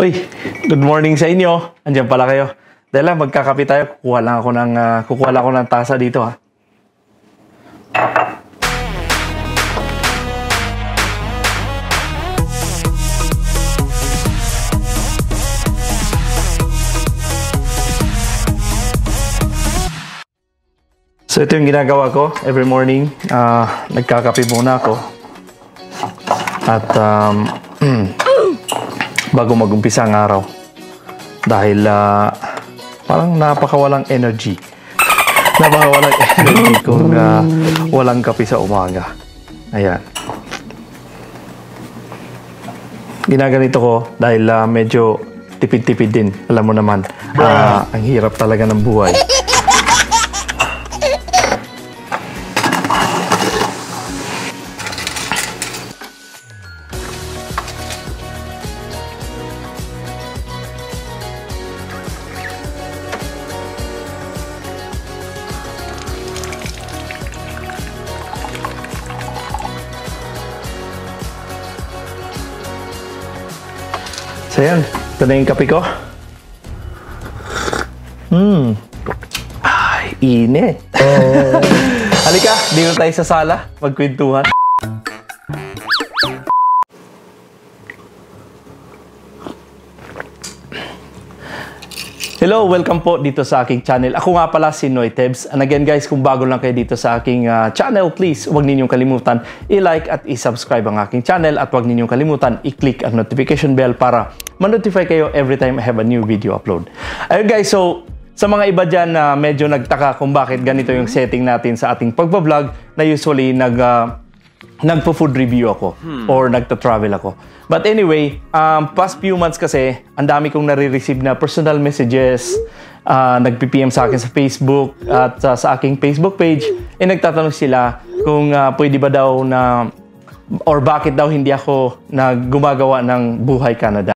Uy, good morning sa inyo. Andiyan pala kayo. Dahil lang, magkakape tayo. Kukuha lang ako ng tasa dito, ha. So ito yung ginagawa ko every morning. Nagkakape muna ako. At bago mag-umpisa ang araw. Dahil parang napakawalang energy. Napakawalang energy kung walang kape sa umaga. Ayan. Ginaganito ko dahil medyo tipid-tipid din. Alam mo naman, ang hirap talaga ng buhay. So yan, ito na yung kape ko. Ay, init. Halika, dito tayo sa sala, magkwentuhan. Hello, welcome po dito sa aking channel. Ako nga pala si Noytebs. And again guys, kung bago lang kayo dito sa aking channel, please huwag ninyong kalimutan i-like at i-subscribe ang aking channel at huwag ninyong kalimutan i-click ang notification bell para ma-notify kayo every time I have a new video upload. Ayun guys, so sa mga iba dyan na medyo nagtaka kung bakit ganito yung setting natin sa ating pagbablog, na usually nagpo-food review ako or nagta-travel ako. But anyway, past few months kasi, ang dami kong nare-receive na personal messages, nagpi-PM sa akin sa Facebook at sa aking Facebook page, nagtatanong sila kung pwede ba daw na or bakit daw hindi ako gumagawa ng Buhay Canada.